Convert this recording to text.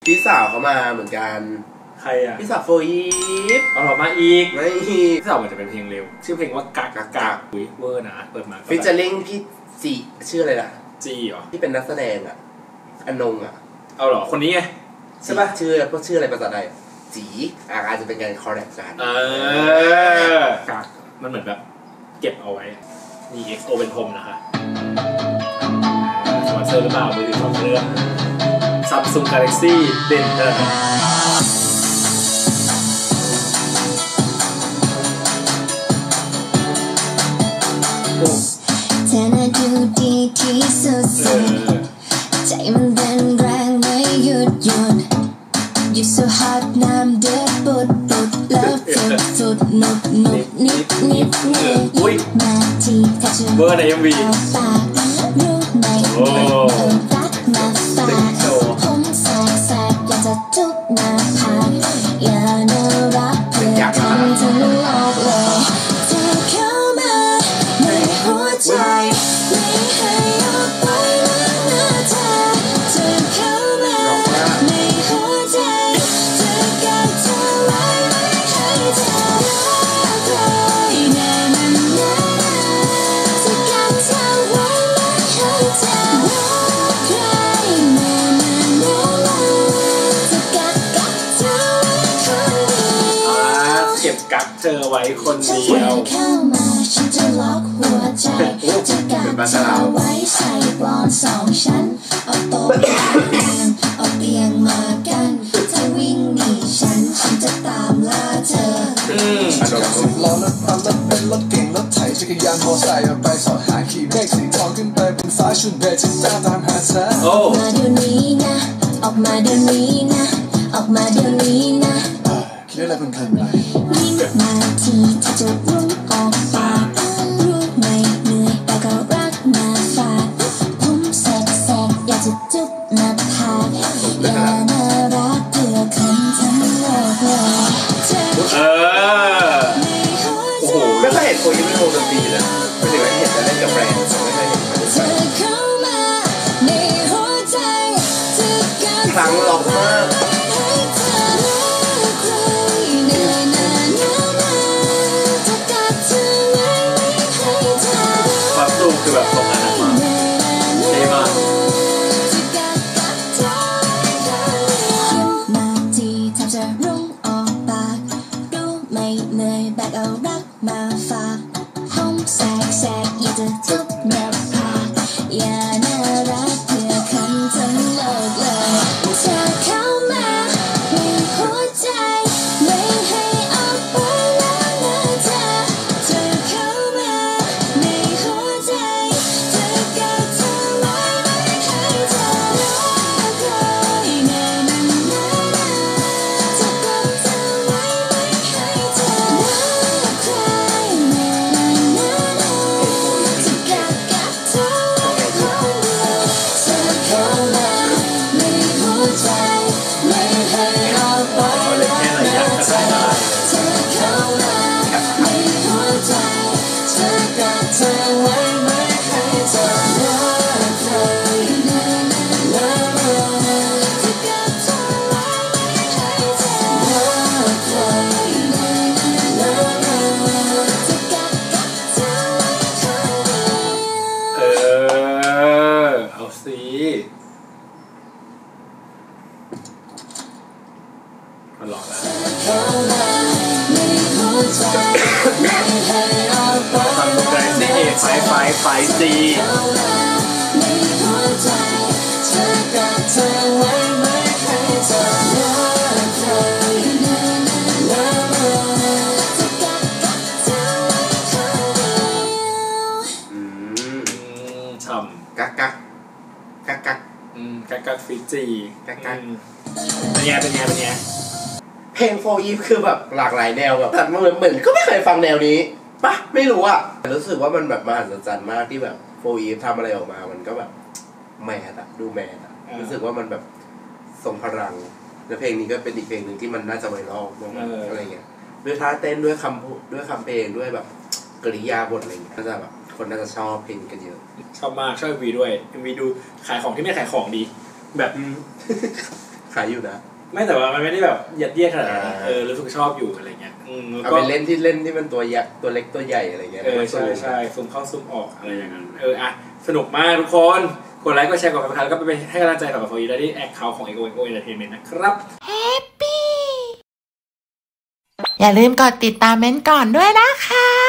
พี่สาวเขามาเหมือนกันใครอ่ะพี่สาวโฟอีฟเอาเรามาอีกไม่พี่สาวมันจะเป็นเพลงเร็วชื่อเพลงว่ากักอุ้ยเวอร์นะเปิดมาฟิชเจอริงพี่จีชื่ออะไรล่ะจีเหรอที่เป็นนักแสดงอ่ะอนงอ่ะเอาเหรอคนนี้ไงใช่ป่ะชื่ออะไรภาษาไทยจีอาจจะเป็นการคอลแลบกันกักมันเหมือนแบบเก็บเอาไว้นี่ XO เป็นพรมนะคะสปอนเซอร์หรือเปล่ามือถือของเรื่อง Samsung Galaxy เด่นเถอะเธอน่าดูดีที่สุดใจมันเต้นแรงไม่หยุด You so hot น้ำเดือดปุดแล้วสุดนุดนิดมาทีถ้าจะเบอร์ใน MV ปากรู้ไหมรักมาฝากผมแสกอยากจะจุกหน้าผากอย่าน่ารักเพื่อทำทั้งโลกเลยเธอเข้ามาในหัวใจไม่ให้ออกไปแล้วนะเธอเข้ามาในหัวใจเธอกักเธอไว้ไม่ให้เธอรักใครแน่เธอกักเธอไว้ไม่ให้เธอรักใครแน่เธอกักเธอไว้คนเดียวเก็บกักเธอไว้คนเดียวเข้ามาฉันจะล็อกหัวใจจะกักเธอไว้ใส่บอล2 ชั้นเอาโต๊ะเอาเตียงมากันเธอวิ่งหนีฉันจะตามล่าเธอล้อรถความรถเป็นรถเก่งรถไถจักรยานมอไซค์เอาไปสอดหาขี่เมฆสีทองขึ้นไปบนฟ้าชุดเบจจะตามหาเธอมาเดี๋ยวนี้นะออกมาเดี๋ยวนี้นะออกมาเดี๋ยวนี้นะคิดอะไรเพลินๆไปวิ่งมาทีถ้าจะรุ่งออกปากรู้ไม่เหนื่อยแต่ก็รักมาฝากผมแสกอยากจะจุ๊บหน้าผากอย่าน่ารักเพื่อคนทั้งโลกเลยโอ้โหไม่เคยเห็นโฟอีฟเป็นวงดนตรีเลยไม่ได้เห็นแต่เล่นกับแบรนด์ไม่เคยเห็นครั้งล็อกมากคอสตูมคือแบบตรงนั้นมากเท่มากมาทีถ้าจะรุ่งออกปากรู้ไม่เหนื่อยแบกเอารักมาฝากห้องแสกอยากจะจุ๊บหน้าผากอย่าน่ารักเพื่อคนทั้งโลกเลยเธอเข้ามาในหัวใจไม่ให้ออกไปแล้วนะเธอเข้ามาในหัวใจเธอกักเธอไว้ไม่ให้เธอรักใครแน่เธอกักเธอไว้ไม่ให้เธอรักใครแน่เธอกักเธอไว้คนเดียวเธอเข้ามาในหัวใจไม่ให้ออกไปแล้วนะเธอเข้ามาในหัวใจเธอกักเธอไว้ไม่ให้เธอรักใครแน่เธอกักเธอไว้ไม่ให้เธอรักใครแน่เธอกักเธอไว้คนเดียวเอาสิมันหลอกแล้วทำใจสิไฟซีฉ่ำกักฟิจีเป็นไงเพลงโฟอีฟคือแบบหลากหลายแนวแบบแต่เหมือนก็ไม่เคยฟังแนวนี้ปะไม่รู้อ่ะรู้สึกว่ามันแบบมหัศจรรย์มากที่แบบโฟอีฟทำอะไรออกมามันก็แบบแมสอะดูแมสอะรู้สึกว่ามันแบบทรงพลังแล้วเพลงนี้ก็เป็นอีกเพลงหนึ่งที่มันน่าจะไวรัลมากๆอะไรเงี้ยด้วยท่าเต้นด้วยคำเพลงด้วยแบบกริยาบทอะไรเงี้ยน่าจะแบบคนน่าจะชอบเพลงกันเยอะชอบมากชอบวีด้วยวีดูขายของที่ไม่ขายของดีแบบขายอยู่นะไม่แต่ว่ามันไม่ได้แบบยัดเยียดขนาดนั้นรู้สึกชอบอยู่อะไรเงี้ยเอาไปเล่นที่มันตัวยักษ์ตัวเล็กตัวใหญ่อะไรเงี้ยใช่ซูมเข้าซูมออกอะไรอย่างนั้นอ่ะสนุกมากทุกคนกดไลค์กดแชร์กดติดตามแล้วก็ไปให้กำลังใจกับโฟอีได้ที่แอคเคาท์ของ Ego Entertainment นะครับ Happy อย่าลืมกดติดตามเม้นก่อนด้วยนะคะ